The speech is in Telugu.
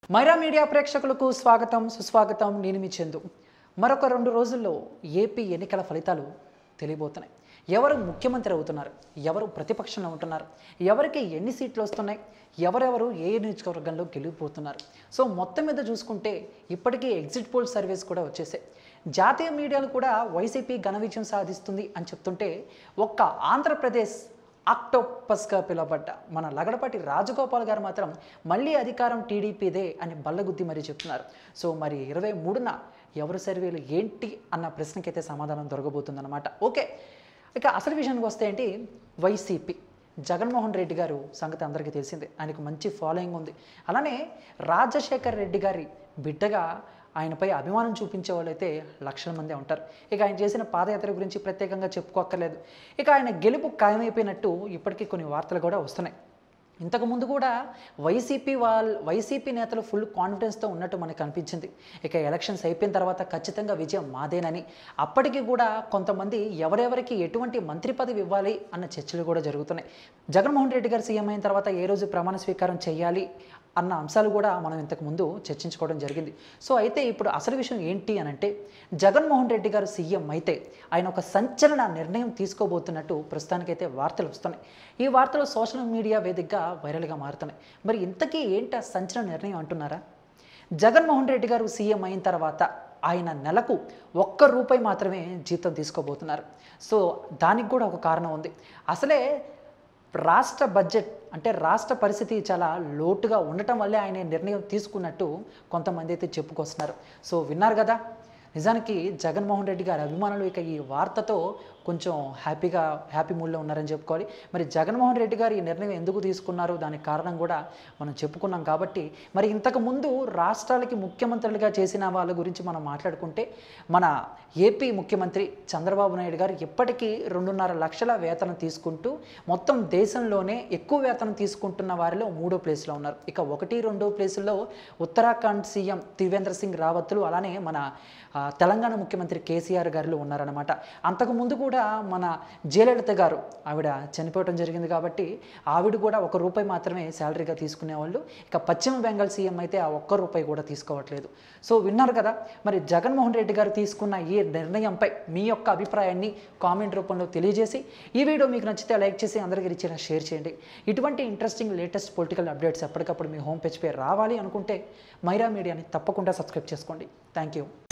మైరా మీడియా ప్రేక్షకులకు స్వాగతం సుస్వాగతం. నేను మీ చందు. మరొక 2 రోజుల్లో ఏపీ ఎన్నికల ఫలితాలు తెలియబోతున్నాయి. ఎవరు ముఖ్యమంత్రి అవుతున్నారు, ఎవరు ప్రతిపక్షంలో ఉంటున్నారు, ఎవరికి ఎన్ని సీట్లు వస్తున్నాయి, ఎవరెవరు ఏ నియోజకవర్గంలో గెలిగిపోతున్నారు. సో మొత్తం మీద చూసుకుంటే ఇప్పటికీ ఎగ్జిట్ పోల్ సర్వేస్ కూడా వచ్చేసాయి. జాతీయ మీడియాలు కూడా వైసీపీ ఘన విజయం సాధిస్తుంది అని చెప్తుంటే ఒక్క ఆంధ్రప్రదేశ్ ఆక్టోపస్గా పిలువబడ్డ మన లగడపాటి రాజగోపాల్ గారు మాత్రం మళ్ళీ అధికారం టీడీపీదే అని బల్లగుద్ది మరీ చెప్తున్నారు. సో మరి 23న ఎవరు సర్వేలు ఏంటి అన్న ప్రశ్నకైతే సమాధానం దొరకబోతుందన్నమాట. ఓకే, ఇక అసలు విషయానికి వస్తే ఏంటి, వైసీపీ జగన్మోహన్ రెడ్డి గారు సంగతి అందరికీ తెలిసిందే. ఆయనకు మంచి ఫాలోయింగ్ ఉంది. అలానే రాజశేఖర్ రెడ్డి గారి బిడ్డగా ఆయనపై అభిమానం చూపించే వాళ్ళైతే లక్షల మంది ఉంటారు. ఇక ఆయన చేసిన పాదయాత్ర గురించి ప్రత్యేకంగా చెప్పుకోక్కర్లేదు. ఇక ఆయన ఖాయమైపోయినట్టు ఇప్పటికీ కొన్ని వార్తలు కూడా వస్తున్నాయి. ఇంతకుముందు కూడా వైసీపీ నేతలు ఫుల్ కాన్ఫిడెన్స్తో ఉన్నట్టు మనకు అనిపించింది. ఇక ఎలక్షన్స్ అయిపోయిన తర్వాత ఖచ్చితంగా విజయం మాదేనని, అప్పటికి కూడా కొంతమంది ఎవరెవరికి ఎటువంటి మంత్రి పదవి ఇవ్వాలి అన్న చర్చలు కూడా జరుగుతున్నాయి. జగన్మోహన్ రెడ్డి గారు సీఎం అయిన తర్వాత ఏ రోజు ప్రమాణ స్వీకారం చేయాలి అన్న అంశాలు కూడా మనం ఇంతకుముందు చర్చించుకోవడం జరిగింది. సో అయితే ఇప్పుడు అసలు విషయం ఏంటి అని అంటే, జగన్మోహన్ రెడ్డి గారు సీఎం అయితే ఆయన ఒక సంచలన నిర్ణయం తీసుకోబోతున్నట్టు ప్రస్తుతానికైతే వార్తలు వస్తున్నాయి. ఈ వార్తలు సోషల్ మీడియా వేదికగా వైరల్గా మారుతున్నాయి. మరి ఇంతకీ ఏంటి ఆ సంచలన నిర్ణయం అంటున్నారా? జగన్మోహన్ రెడ్డి గారు సీఎం అయిన తర్వాత ఆయన నెలకు ₹1 మాత్రమే జీతం తీసుకోబోతున్నారు. సో దానికి కూడా ఒక కారణం ఉంది. అసలే రాష్ట్ర బడ్జెట్ అంటే రాష్ట్ర పరిస్థితి చాలా లోటుగా ఉండటం వల్లే ఆయన నిర్ణయం తీసుకున్నట్టు కొంతమంది అయితే చెప్పుకొస్తున్నారు. సో విన్నారు కదా, నిజానికి జగన్మోహన్ రెడ్డి గారి అభిమానులు ఇక ఈ వార్తతో కొంచెం హ్యాపీ మూడ్లో ఉన్నారని చెప్పుకోవాలి. మరి జగన్మోహన్ రెడ్డి గారు ఈ నిర్ణయం ఎందుకు తీసుకున్నారు, దానికి కారణం కూడా మనం చెప్పుకున్నాం. కాబట్టి మరి ఇంతకుముందు రాష్ట్రాలకి ముఖ్యమంత్రులుగా చేసిన వాళ్ళ గురించి మనం మాట్లాడుకుంటే, మన ఏపీ ముఖ్యమంత్రి చంద్రబాబు నాయుడు గారు ఇప్పటికీ 2.5 లక్షల వేతనం తీసుకుంటూ మొత్తం దేశంలోనే ఎక్కువ వేతనం తీసుకుంటున్న వారిలో 3వ ప్లేస్లో ఉన్నారు. ఇక 1, 2 ప్లేసుల్లో ఉత్తరాఖండ్ సీఎం త్రివేంద్ర సింగ్ రావత్లు, అలానే మన తెలంగాణ ముఖ్యమంత్రి కేసీఆర్ గారు ఉన్నారన్నమాట. అంతకుముందు కూడా మన జయలలిత గారు ఆవిడ చనిపోవడం జరిగింది కాబట్టి ఆవిడ కూడా ₹1 మాత్రమే శాలరీగా తీసుకునేవాళ్ళు. ఇక పశ్చిమ బెంగాల్ సీఎం అయితే ఆ ₹1 కూడా తీసుకోవట్లేదు. సో విన్నారు కదా, మరి జగన్మోహన్ రెడ్డి గారు తీసుకున్న ఈ నిర్ణయంపై మీ యొక్క అభిప్రాయాన్ని కామెంట్ రూపంలో తెలియజేసి, ఈ వీడియో మీకు నచ్చితే లైక్ చేసి అందరికీ రీచ్గా షేర్ చేయండి. ఇటువంటి ఇంట్రెస్టింగ్ లేటెస్ట్ పొలిటికల్ అప్డేట్స్ ఎప్పటికప్పుడు మీ హోమ్ పేజ్పై రావాలి అనుకుంటే మైరా మీడియాని తప్పకుండా సబ్స్క్రైబ్ చేసుకోండి. Thank you.